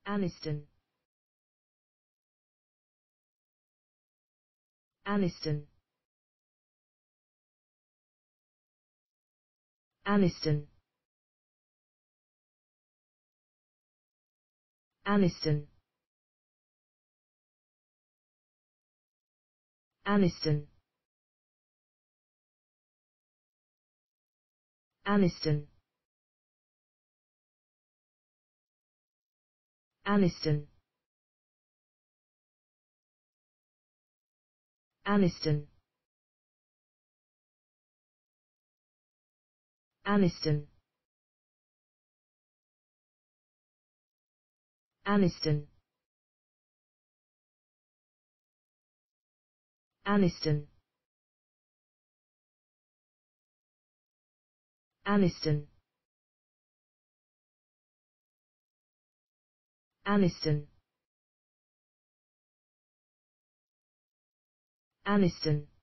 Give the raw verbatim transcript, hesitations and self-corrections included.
Anniston, Anniston, Anniston, Anniston, Anniston, Anniston, Anniston, Anniston, Anniston, Anniston, Anniston, Anniston, Anniston, Anniston,